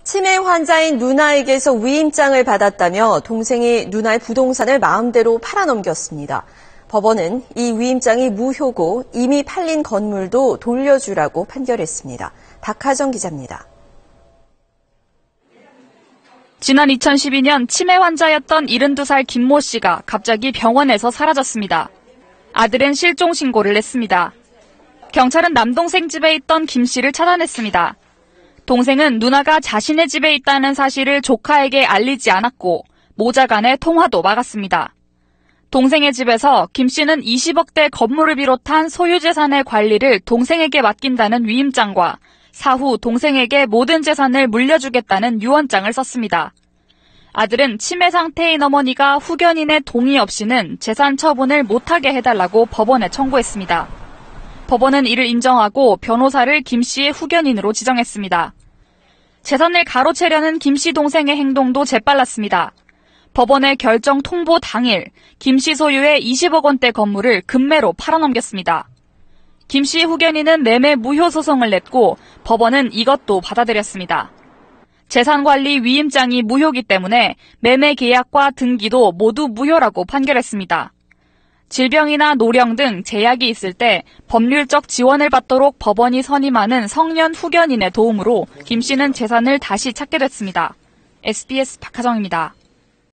치매 환자인 누나에게서 위임장을 받았다며 동생이 누나의 부동산을 마음대로 팔아넘겼습니다. 법원은 이 위임장이 무효고 이미 팔린 건물도 돌려주라고 판결했습니다. 박하정 기자입니다. 지난 2012년 치매 환자였던 72살 김모 씨가 갑자기 병원에서 사라졌습니다. 아들은 실종 신고를 냈습니다. 경찰은 남동생 집에 있던 김 씨를 찾아냈습니다. 동생은 누나가 자신의 집에 있다는 사실을 조카에게 알리지 않았고 모자 간의 통화도 막았습니다. 동생의 집에서 김 씨는 20억대 건물을 비롯한 소유재산의 관리를 동생에게 맡긴다는 위임장과 사후 동생에게 모든 재산을 물려주겠다는 유언장을 썼습니다. 아들은 치매 상태인 어머니가 후견인의 동의 없이는 재산 처분을 못하게 해달라고 법원에 청구했습니다. 법원은 이를 인정하고 변호사를 김 씨의 후견인으로 지정했습니다. 재산을 가로채려는 김 씨 동생의 행동도 재빨랐습니다. 법원의 결정 통보 당일 김 씨 소유의 20억 원대 건물을 금매로 팔아넘겼습니다. 김 씨 후견인은 매매 무효 소송을 냈고 법원은 이것도 받아들였습니다. 재산관리 위임장이 무효기 때문에 매매 계약과 등기도 모두 무효라고 판결했습니다. 질병이나 노령 등 제약이 있을 때 법률적 지원을 받도록 법원이 선임하는 성년 후견인의 도움으로 김 씨는 재산을 다시 찾게 됐습니다. SBS 박하정입니다.